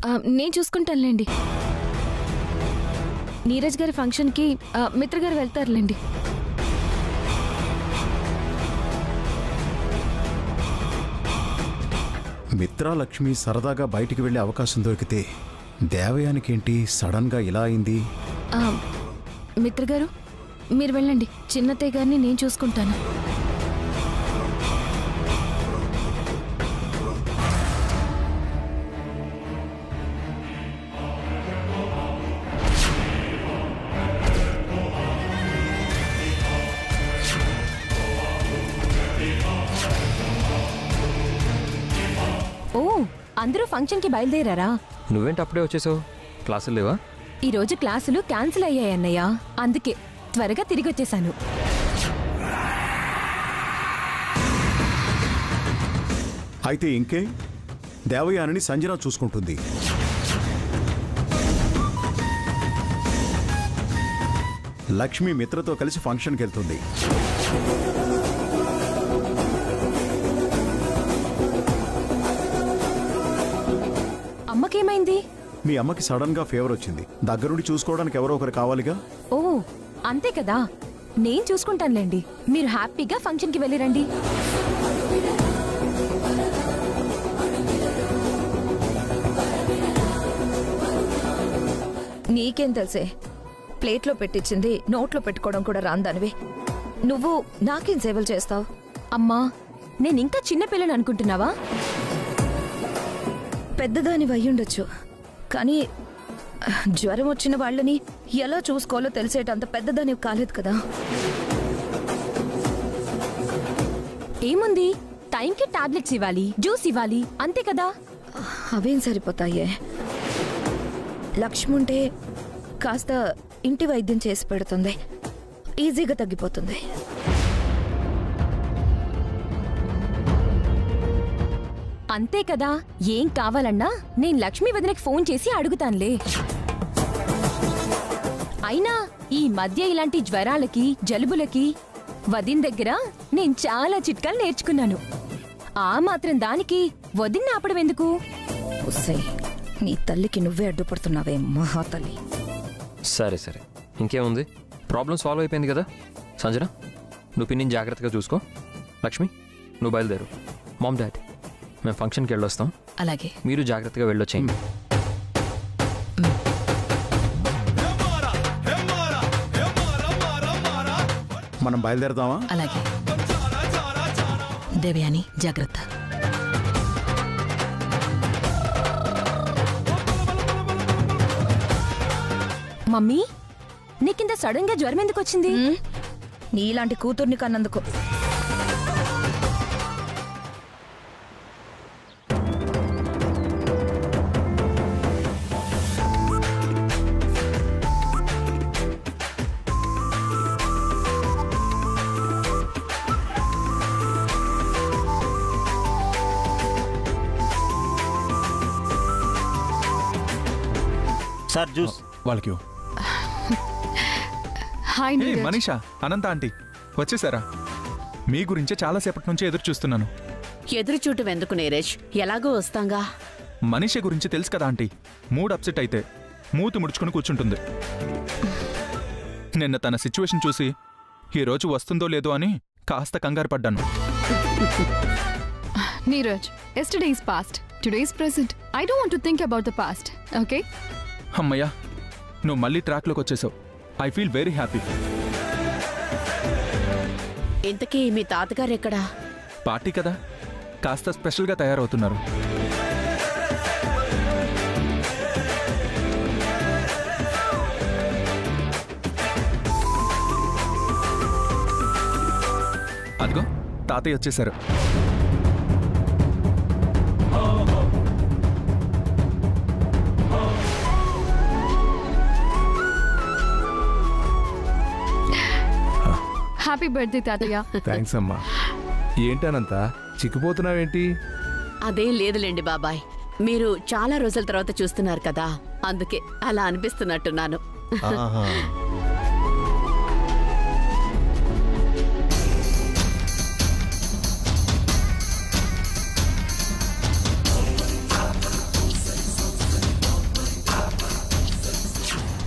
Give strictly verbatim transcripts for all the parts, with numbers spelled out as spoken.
నేను చూసుకుంటానులేండి. నీరజ్ గారి ఫంక్షన్కి మిత్ర గారు వెళ్తారులేండి. మిత్ర లక్ష్మి సరదాగా బయటికి వెళ్ళే అవకాశం దొరికితే దేవయానికేంటి సడన్గా ఇలా అయింది? మిత్ర గారు మీరు వెళ్ళండి, చిన్నత్తయ్య గారిని నేను చూసుకుంటాను. ఓ, అందరూ ఫంక్షన్ కి బయలుదేరారా? నువ్వేంటి అప్పుడే వచ్చేసావు? క్లాసులు లేవా? ఈ రోజు క్లాసులు క్యాన్సిల్ అయ్యాయి అన్నయ్య, అందుకే త్వరగా తిరిగి వచ్చేసాను. అయితే ఇంకే, దేవయానిని సంజన చూసుకుంటుంది. లక్ష్మి మిత్రతో కలిసి ఫంక్షన్కి వెళ్తుంది. అమ్మకేమైంది? మీ అమ్మకి సడన్ గా ఫీవర్ వచ్చింది. దగ్గరుండి చూసుకోవడానికి ఎవరో ఒకరు కావాలిగా. ఓ అంతే కదా, నేను చూసుకుంటానులేండి. మీరు హ్యాపీగా ఫంక్షన్ కి వెళ్ళిరండి. నీకేం తెలుసే, ప్లేట్లో పెట్టించింది నోట్లో పెట్టుకోవడం కూడా రాందానివి. నువ్వు నాకేం సేవలు చేస్తావు? అమ్మా, నేనింకా చిన్నపిల్లని అనుకుంటున్నావా? పెద్దదాని అయ్యుండొచ్చు, కానీ జ్వరం వచ్చిన వాళ్ళని ఎలా చూసుకోవాలో తెలిసేటంత పెద్దదాని కాలేదు కదా. ఏముంది, టైంకి టాబ్లెట్స్ ఇవ్వాలి, జ్యూస్ ఇవ్వాలి, అంతే కదా. అవేం సరిపోతాయే. లక్ష్ముంటే కాస్త ఇంటి వైద్యం చేసి పెడుతుంది, ఈజీగా తగ్గిపోతుంది. అంతే కదా, ఏం కావాలన్నా నేను లక్ష్మి వదినకి ఫోన్ చేసి అడుగుతానులే. అయినా ఈ మధ్య ఇలాంటి జ్వరాలకి జలుబులకి వదిన దగ్గర నేను చాలా చిట్కాలు నేర్చుకున్నాను. ఆ మాత్రం దానికి వదిన ఆపడం ఎందుకు? నీ తల్లికి నువ్వే అడ్డుపడుతున్నావే మహాతల్లి. సరే సరే, ఇంకేముంది, ప్రాబ్లం సాల్వ్ అయిపోయింది కదా. సంజన, నువ్వు పిన్నిని జాగ్రత్తగా చూసుకో. లక్ష్మి, నువ్వు బయలుదేరు. మామ్ డాడ్, మేము ఫంక్షన్కి వెళ్ళొస్తాం. అలాగే, మీరు జాగ్రత్తగా వెళ్ళొచ్చేయండి. మనం బయలుదేరదామా? అలాగే. దేవయాని జాగ్రత్త. మమ్మీ, నీకింత సడన్ గా జ్వరం ఎందుకు వచ్చింది? నీలాంటి కూతుర్ని కన్నందుకు. సార్ జ్యూస్ వాళ్ళకి. హాయ్ మనీషా, అనంత ఆంటీ వచ్చేసారా? మీ గురించే చాలాసేపటి నుంచి ఎదురు చూస్తున్నాను. ఎదురు చూడటం ఎందుకు నీరజ్, ఎలాగో వస్తాంగా. మనీషా గురించి తెలుసు కదా ఆంటీ, మూడ్ అప్సెట్ అయితే మూతి ముడుచుకుని కూర్చుంటుంది. నిన్న తన సిచ్యువేషన్ చూసి ఈరోజు వస్తుందో లేదో అని కాస్త కంగారు పడ్డాను. Neeraj, yesterday is past, today is present. I don't want to think about the past, okay? అమ్మయ్యా, నువ్వు మళ్ళీ ట్రాక్లోకి వచ్చేసావు. I feel very happy. ఇంతకీ మీ తాతగారు ఎక్కడా? పార్టీ కదా, కాస్త స్పెషల్గా తయారవుతున్నారు. అదిగో తాతయ్య వచ్చేసారు. హ్యాపీ బర్త్డే తాతయ్య. థ్యాంక్స్ అమ్మా. ఏంటనంతా చిక్కిపోతున్నావేంటి? అదేం లేదులేండి బాబాయ్, మీరు చాలా రోజుల తర్వాత చూస్తున్నారు కదా, అందుకే అలా అనిపిస్తున్నట్టున్నాను.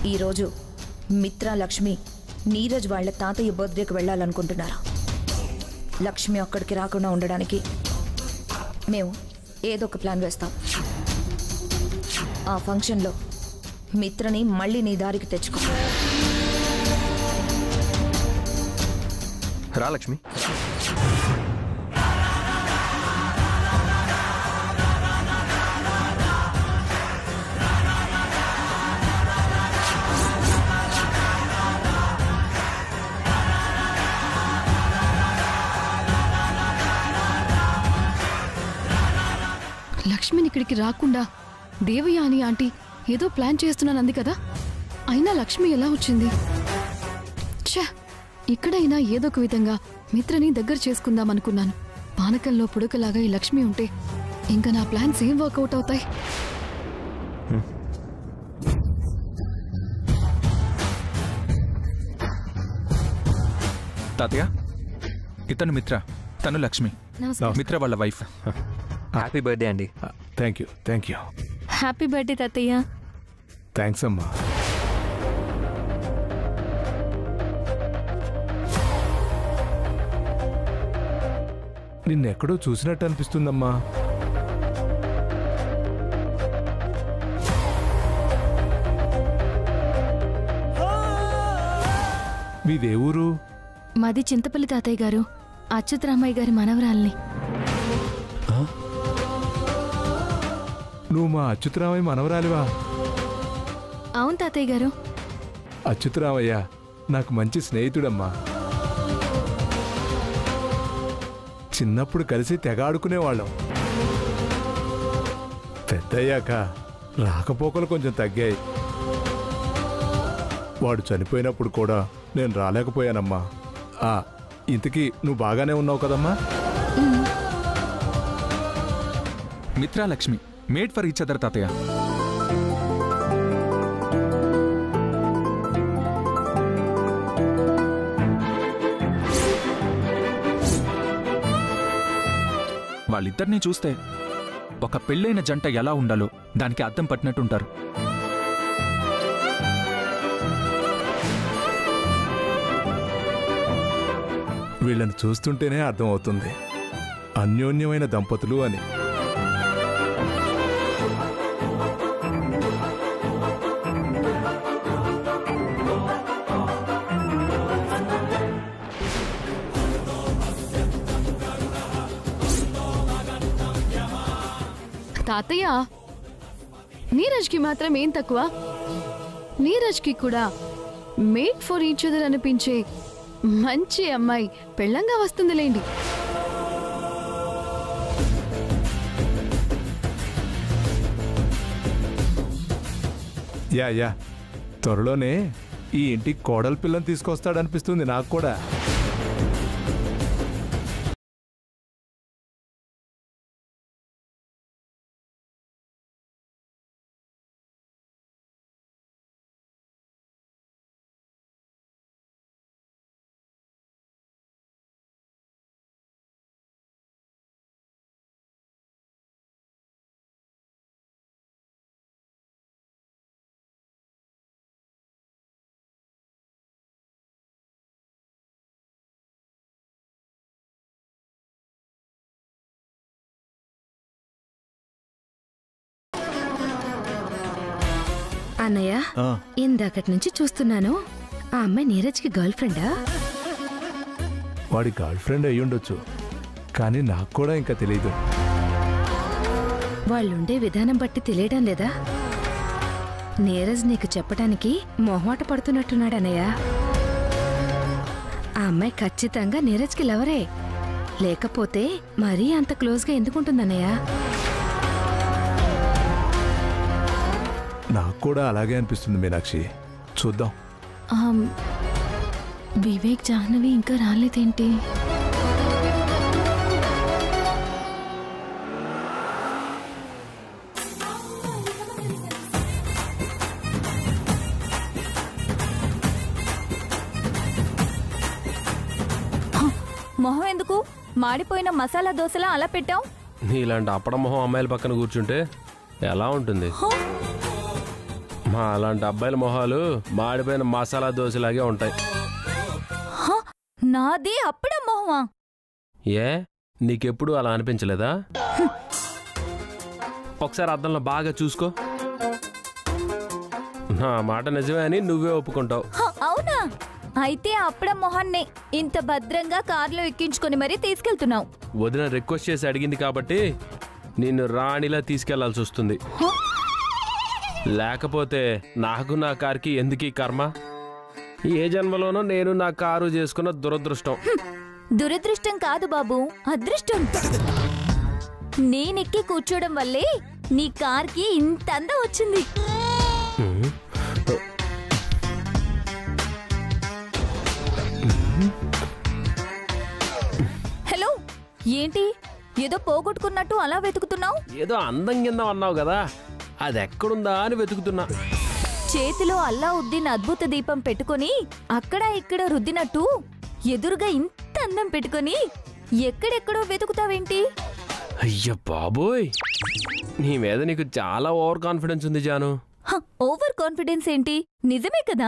ఈరోజు మిత్ర లక్ష్మి నీరజ్ వాళ్ళ తాతయ్య బర్త్డేకి వెళ్ళాలనుకుంటున్నారు. లక్ష్మి అక్కడికి రాకుండా ఉండడానికి మేము ఏదో ఒక ప్లాన్ వేస్తాం. ఆ ఫంక్షన్లో మిత్రని మళ్ళీ నీ దారికి తెచ్చుకో. రా లక్ష్మి. లక్ష్మిని ఇక్కడికి రాకుండా దేవయాని ఆంటీ ఏదో ప్లాన్ చేస్తున్నానంది కదా, అయినా లక్ష్మి ఎలా వచ్చింది? ఛ, ఇక్కడైనా ఏదో ఒక విధంగా మిత్రని దగ్గర చేసుకుందాం అనుకున్నాను. పానకంలో పుడకలాగా ఈ లక్ష్మి ఉంటే ఇంకా నా ప్లాన్స్ ఏం వర్కౌట్ అవుతాయి? తాతయ్య, ఇతను మిత్ర, తను లక్ష్మి, మిత్ర వాళ్ళ వైఫ్. హ్యాపీ బర్త్డే అండి. Thank you thank you. Happy birthday తాతయ్య. థ్యాంక్స్ అమ్మా. నిన్నెక్కడో చూసినట్టు అనిపిస్తుందమ్మా. మీదే ఊరు? మాది చింతపల్లి తాతయ్య గారు. అచ్యుతరామయ్య గారి మనవరాల్ని. నువ్వు మా అచ్యుతరామయ్య మనవరాలివా? అవును తాతయ్య గారు. అచ్యుతరామయ్య నాకు మంచి స్నేహితుడమ్మా. చిన్నప్పుడు కలిసి తెగ ఆడుకునేవాళ్ళం. పెద్దయ్యాక రాకపోకలు కొంచెం తగ్గాయి. వాడు చనిపోయినప్పుడు కూడా నేను రాలేకపోయానమ్మా. ఆ ఇంతకీ నువ్వు బాగానే ఉన్నావు కదమ్మా? Mitra Lakshmi made for each other తాతయ్య. వాళ్ళిద్దరినీ చూస్తే ఒక పెళ్ళైన జంట ఎలా ఉండాలో దానికి అర్థం పట్టినట్టుంటారు. వీళ్ళని చూస్తుంటేనే అర్థమవుతుంది అన్యోన్యమైన దంపతులు అని. తాతయ్య, నీరజ్కి మాత్రం ఏం తక్కువ? నీరజ్కి కూడా మేడ్ ఫర్ ఈచ్ అదర్ అనిపించే మంచి అమ్మాయి పెళ్ళంగా వస్తుందిలేండి. యా యా త్వరలోనే ఈ ఇంటికి కోడల పిల్లని తీసుకొస్తాడనిపిస్తుంది నాకు కూడా. అన్నయ్య, ఇందాకటి నుంచి చూస్తున్నాను, ఆ అమ్మాయి నీరజ్కి గర్ల్ ఫ్రెండా? వాడి గర్ల్ ఫ్రెండ్ అయ్యుండొచ్చు, కానీ నాకు కూడా ఇంకా తెలీదు. వాళ్ళుండే విధానం బట్టి తెలియడం లేదా? నీరజ్ నీకు చెప్పడానికి మొహమాట పడుతున్నట్టున్నాడు అన్నయ్య. ఆ అమ్మాయి ఖచ్చితంగా నీరజ్కి లవరే, లేకపోతే మరీ అంత క్లోజ్గా ఎందుకుంటుందన్నయ్య? నాకు కూడా అలాగే అనిపిస్తుంది మీనాక్షి. చూద్దాం. వివేక్ జాహ్నవి ఇంకా రాలేదేంటి? మొహం ఎందుకు మాడిపోయిన మసాలా దోశలా అలా పెట్టావు? నీలాంటి అప్పడ మొహం అమ్మాయిల పక్కన కూర్చుంటే ఎలా ఉంటుంది? మా అలాంటి అబ్బాయిల మొహాలు మాడిపోయిన మసాలా దోశలాగే ఉంటాయి. నాది అప్పుడే మొహమా? ఏ నీకెప్పుడు అలా అనిపించలేదా? ఒకసారి అద్దంలో బాగా చూసుకో. నా మాట నిజమే అని నువ్వే ఒప్పుకుంటావు. అవునా? అయితే అప్పుడే మొహాన్నే ఇంత భద్రంగా కారులో ఎక్కించుకొని మరీ తీసుకెళ్తున్నావు. వదిన రిక్వెస్ట్ చేసి అడిగింది కాబట్టి నిన్ను రాణిలా తీసుకెళ్లాల్సి వస్తుంది. లేకపోతే నాకు నా కార్కి ఎందుకీ కర్మ? ఏ జన్మలోనో నేను నా కారు చేసుకున్న దురదృష్టం. దురదృష్టం కాదు బాబు, అదృష్టం. నేనెక్కి కూర్చోవడం వల్లే నీ కార్కి ఇంత అందం వచ్చింది. హలో, ఏంటి ఏదో పోగొట్టుకున్నట్టు అలా వెతుకుతున్నావు? ఏదో అందం కింద అన్నావు కదా, అది ఎక్కడుందా అని వెతుకుతున్నా. చేతిలో అల్లావుద్దీన్ అద్భుత దీపం పెట్టుకుని అక్కడ ఇక్కడ రుద్దినట్టు ఎదురుగా ఇంత అందం పెట్టుకుని ఎక్కడెక్కడో వెతుకుతావేంటి? అయ్య బాబోయ్, నీ మీద నీకు చాలా ఓవర్ కాన్ఫిడెన్స్ ఉంది జాను. ఓవర్ కాన్ఫిడెన్స్ ఏంటి? నిజమే కదా.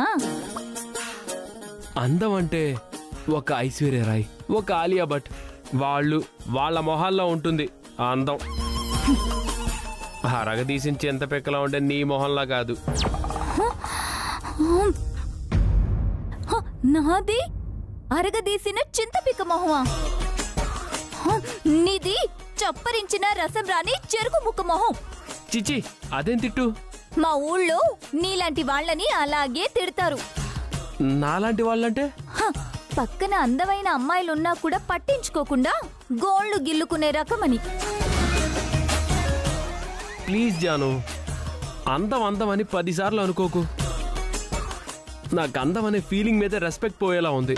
అందం అంటే ఒక ఐశ్వర్యరాయ్, ఒక ఆలియా భట్, వాళ్ళు వాళ్ళ మొహాల్లో ఉంటుంది ఆ అందం. అరగదీసిన చింత పెక్కలా ఉండే నీ మొహంలా కాదు. నాది అరగదీసిన చింతపిక్క మొహమా? నీది చప్పరించిన రసం రాని చెరుకు ముక్క మొహం. చిచి, అదేం తిట్టు? మా ఊళ్ళో నీలాంటి వాళ్ళని అలాగే తిడతారు. నాలాంటి వాళ్ళంటే? పక్కన అందమైన అమ్మాయిలున్నా కూడా పట్టించుకోకుండా గోళ్లు గిల్లుకునే రకమని. ప్లీజ్ జాను, అందం అందం అని పదిసార్లు అనుకోకు. నాకు అందం అనే ఫీలింగ్ మీద రెస్పెక్ట్ పోయేలా ఉంది.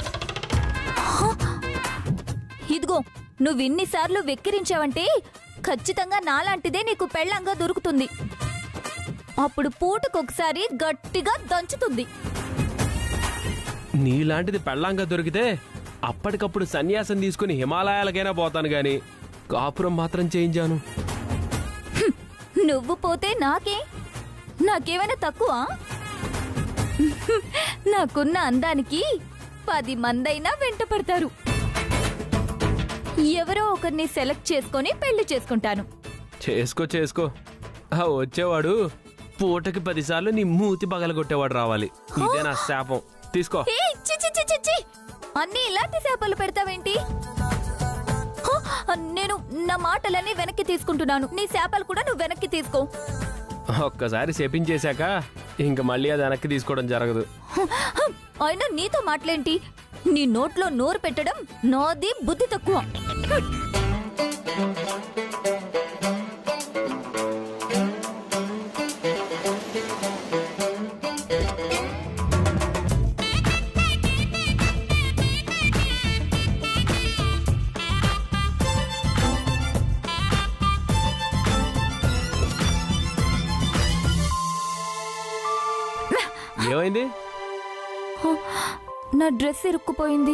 ఇదిగో, నువ్వు ఇన్నిసార్లు వెక్కిరించావంటే ఖచ్చితంగా నాలాంటిదే నీకు పెళ్ళంగా దొరుకుతుంది. అప్పుడు పూటకొకసారి గట్టిగా దంచుతుంది. నీలాంటిది పెళ్ళంగా దొరికితే అప్పటికప్పుడు సన్యాసం తీసుకుని హిమాలయాలకైనా పోతాను గాని కాపురం మాత్రం చేయించాను. నువ్వు పోతే నాకే నాకేమైనా తక్కువ? నాకున్న అందానికి పది మందైనా వెంట పడతారు. ఎవరో ఒకరిని సెలెక్ట్ చేసుకొని పెళ్లి చేసుకుంటాను. చేసుకో చేసుకో. ఆ వచ్చేవాడు పూటకి పదిసార్లు నీ మూతి పగలగొట్టేవాడు రావాలి. ఇదే నా శాపం. తీసుకో. అన్ని ఇలాంటి శాపాలు పెడతావేంటి? నేను నా మాటలన్నీ వెనక్కి తీసుకుంటున్నాను. నీ శాపాలు కూడా నువ్వు వెనక్కి తీసుకో. ఒక్కసారి శపించేశాక ఇంక మళ్ళీ అది వెనక్కి తీసుకోవడం జరగదు. అయినా నీతో మాటలేంటి? నీ నోట్లో నోరు పెట్టడం నాది బుద్ధి తక్కువ. ఏమైంది? నా డ్రెస్ ఇరుక్కుపోయింది.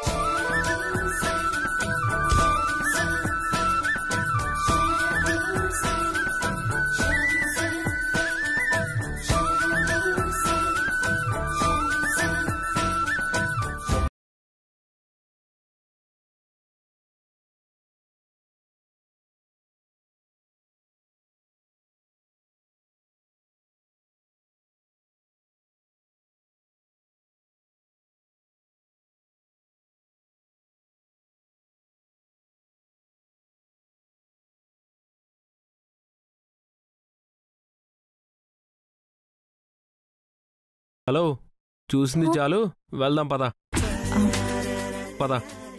హలో, చూసింది చాలు, వెళ్దాం పద. పద.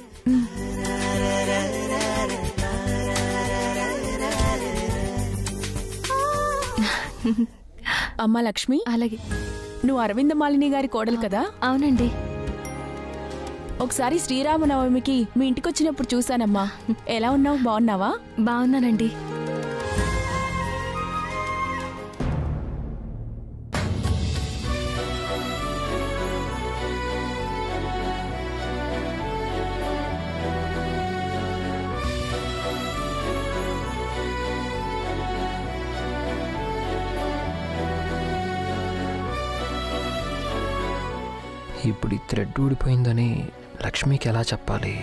అమ్మా లక్ష్మి, అలాగే. నువ్వు అరవింద మాలిని గారి కోడలు కదా? అవునండి. ఒకసారి శ్రీరామనవమికి మీ ఇంటికొచ్చినప్పుడు చూశానమ్మా. ఎలా ఉన్నావు? బాగున్నావా? బాగున్నానండి. ఇప్పుడు ఈ థ్రెడ్ ఊడిపోయిందని లక్ష్మికి ఎలా చెప్పాలి?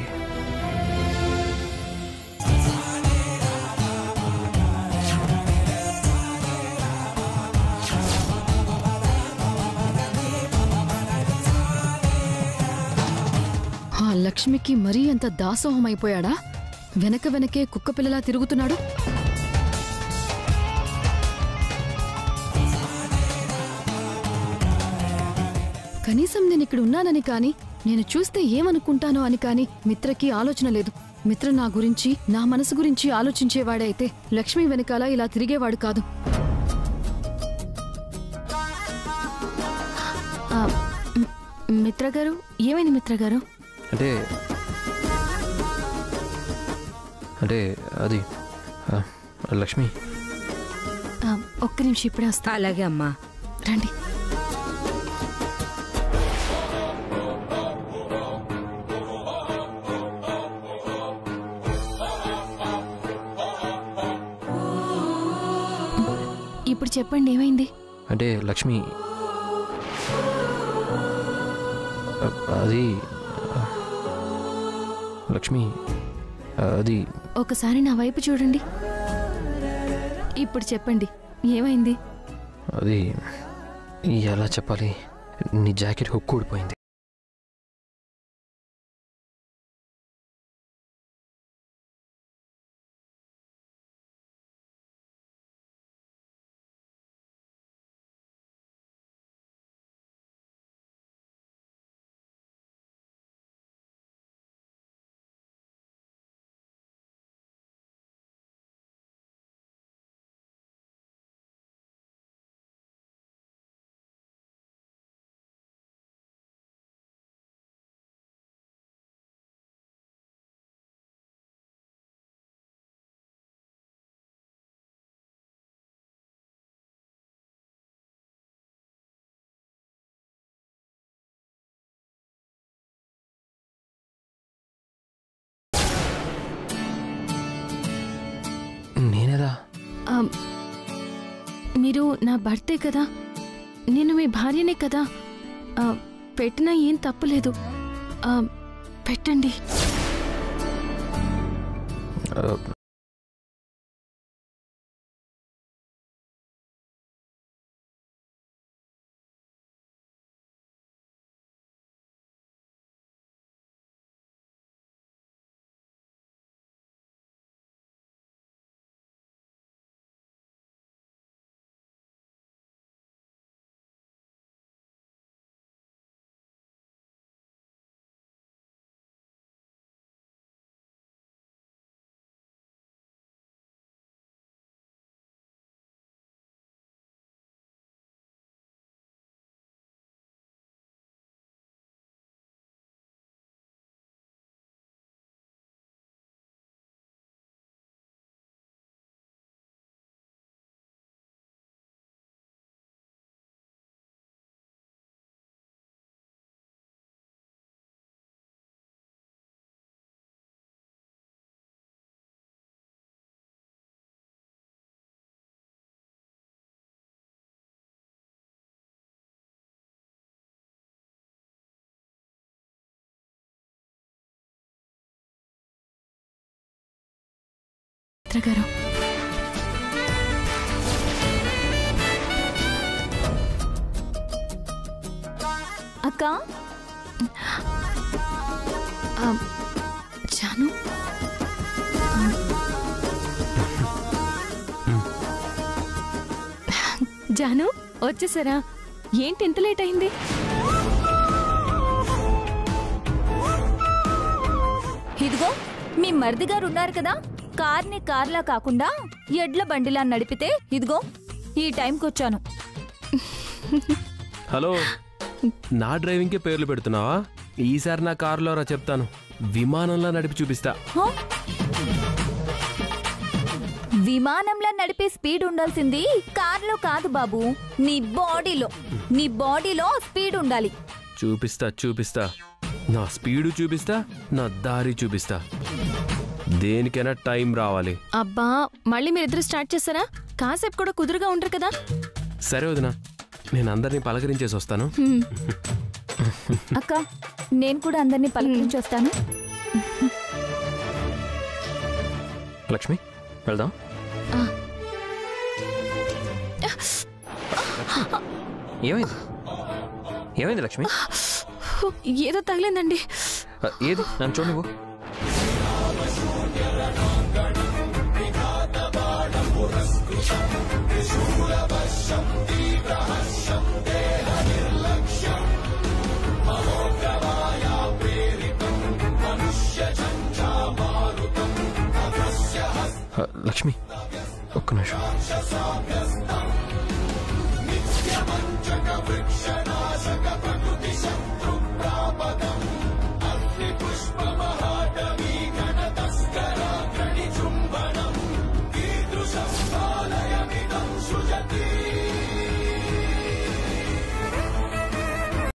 ఆ లక్ష్మికి మరీ అంత దాసోహం అయిపోయాడా? వెనక వెనకే కుక్కపిల్లలా తిరుగుతున్నాడు. కనీసం నేను ఇక్కడ ఉన్నానని కాని, నేను చూస్తే ఏమనుకుంటానో అని కాని మిత్రకి ఆలోచన లేదు. మిత్ర నా గురించి, నా మనసు గురించి ఆలోచించేవాడైతే లక్ష్మి వెనకాల ఇలా తిరిగేవాడు కాదు. మిత్ర గారు, ఏమైంది మిత్ర గారు? అంటే అంటే అది లక్ష్మి, ఒక్క నిమిషం ఇప్పుడే వస్తా. అలాగే అమ్మా, రండి. ఇప్పుడు చెప్పండి, ఏమైంది? అంటే లక్ష్మి అది లక్ష్మి అది ఒకసారి నా వైపు చూడండి. ఇప్పుడు చెప్పండి, ఏమైంది? అది ఎలా చెప్పాలి? నీ జాకెట్ హుక్ ఊడిపోయింది. నేనేదా? మీరు నా భర్తే కదా, నేను మీ భార్యనే కదా. పెట్టినా ఏం తప్పులేదు, పెట్టండి. గారు, అక్క, జాను, జాను వచ్చేసారా? ఏంటి ఎంత లేట్ అయింది? ఇదిగో మీ మరిది గారు ఉన్నారు కదా, కార్ని కార్లా కాకుండా ఎడ్ల బండిలా నడిపితే ఇదిగో ఈ టైంకి వచ్చాను. హలో, నా డ్రైవింగ్కే పేర్లు పెడుతున్నావా? ఈసారి నా కారులో రా, చెప్తాను. విమానంలా నడిపి చూపిస్తా. విమానంలా నడిపే స్పీడ్ ఉండాల్సింది కార్లో కాదు బాబు, నీ బాడీలో. నీ బాడీలో స్పీడ్ ఉండాలి. చూపిస్తా చూపిస్తా నా స్పీడు చూపిస్తా, నా దారి చూపిస్తా. దేనికైనా టైం రావాలి. అబ్బా, మళ్ళీ మీరిద్దరు స్టార్ట్ చేస్తారా? కాసేపు కూడా కుదురుగా ఉండరు కదా. సరే వదినా, నేను అందరినీ పలకరించేసి వస్తాను. అక్క నేను కూడా అందరినీ పలకరించి వస్తాను. లక్ష్మి వెళ్దాం. ఏమైంది ఏమైంది లక్ష్మి? ఏదో తగిలిందండి. ఏది నన్ను చూడు నువ్వు. లక్ష్మి ఒక్క నిమిషం.